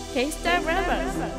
K-Star Brothers.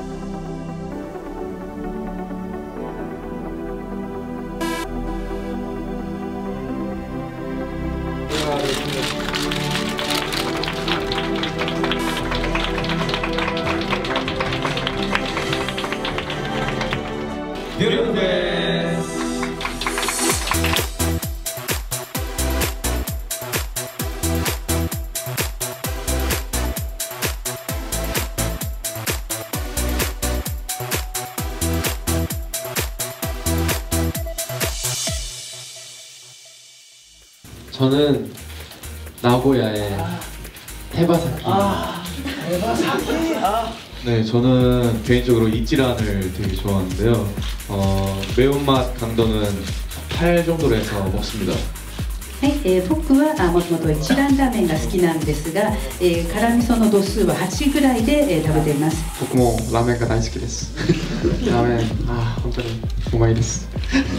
저는 나고야의 헤바사키. 헤바사키. 네, 저는 개인적으로 이찌란을 되게 좋아하는데요. 매운맛 강도는 8 정도로 해서 먹습니다. はい、僕はもともと一蘭ラーメンが好きなんですが、辛味噌の度数は8ぐらいで、食べています。 僕もラーメンが大好きです。ラーメン、本当にうまいです。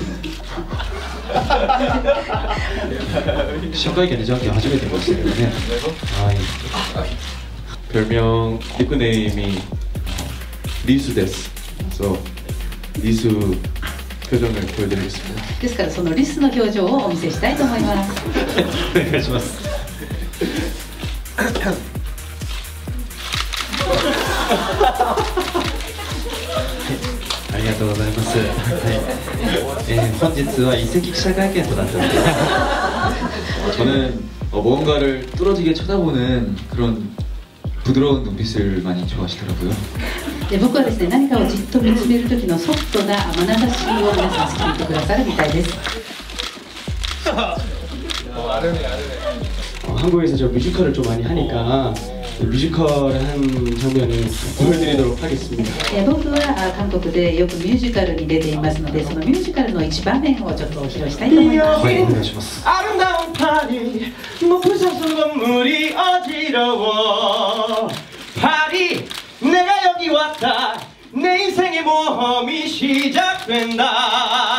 記者会見でじゃんけん初めて見ましたけどね。はい。 별명 닉네임이 리수です. 그래서 리수 표정을 보여드리겠습니다. ですからそのリスの表情をお見せしたいと思います。 お願いします。 ありがとうございます。はい。本日は移籍記者会見となっております。 저는 뭔가를 뚫어지게 쳐다보는 그런 부드러운 눈빛을 많이 좋아하시더라고요. で僕はですね、何かをじっと見つめる時のソフトな眼差しを皆さん好きに言ってくださるみたいです。 한국에서 저 뮤지컬을 좀 많이 하니까 뮤지컬의 한 장면을 보여드리도록 하겠습니다. 僕は韓国でよくミュージカルに出ていますので、そのミュージカルの一場面をちょっとお披露したいと思います。 はい、お願いします。 아름다운 파리 부산선 건물이 어지러워 파리 내가 여기 왔다 내 인생의 모험이 시작된다